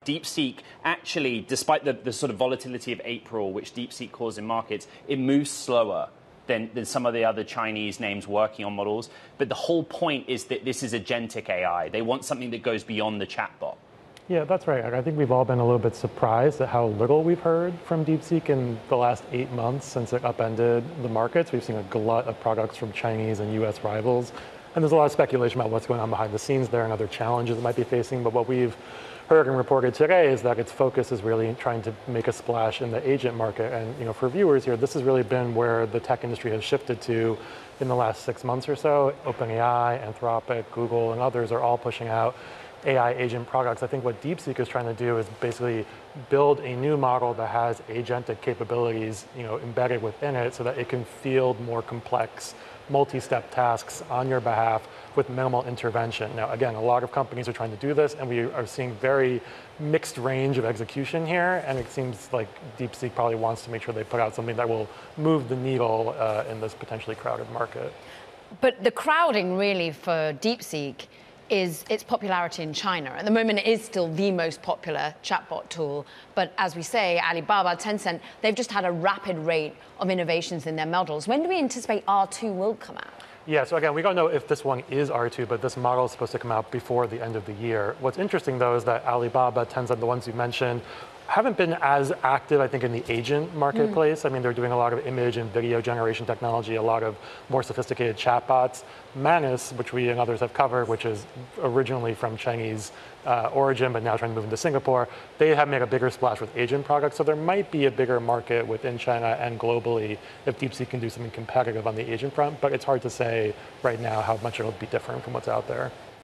DeepSeek actually, despite the sort of volatility of April, which DeepSeek caused in markets, it moves slower than some of the other Chinese names working on models. But the whole point is that this is agentic AI. They want something that goes beyond the chatbot. Yeah, that's right. I think we've all been a little bit surprised at how little we've heard from DeepSeek in the last 8 months since it upended the markets. We've seen a glut of products from Chinese and US rivals. And there's a lot of speculation about what's going on behind the scenes there and other challenges it might be facing. But what we've heard and reported today is that its focus is really trying to make a splash in the agent market. And for viewers here, this has really been where the tech industry has shifted to in the last 6 months or so. OpenAI, Anthropic, Google, and others are all pushing out AI agent products. I think what DeepSeek is trying to do is basically build a new model that has agentic capabilities, embedded within it, so that it can field more complex, multi-step tasks on your behalf with minimal intervention. Now, again, a lot of companies are trying to do this, and we are seeing very mixed range of execution here. And it seems like DeepSeek probably wants to make sure they put out something that will move the needle in this potentially crowded market. But the crowding really for DeepSeek is its popularity in China. At the moment, it is still the most popular chatbot tool. But as we say, Alibaba, Tencent, they've just had a rapid rate of innovations in their models. When do we anticipate R2 will come out? Yeah, so again, we don't know if this one is R2, but this model is supposed to come out before the end of the year. What's interesting, though, is that Alibaba, Tencent, the ones you mentioned, haven't been as active, I think, in the agent marketplace. I mean, they're doing a lot of image and video generation technology, a lot of more sophisticated chatbots. Manus, which we and others have covered, which is originally from Chinese origin, but now trying to move into Singapore, they have made a bigger splash with agent products. So there might be a bigger market within China and globally if DeepSeek can do something competitive on the agent front. But it's hard to say right now how much it'll be different from what's out there.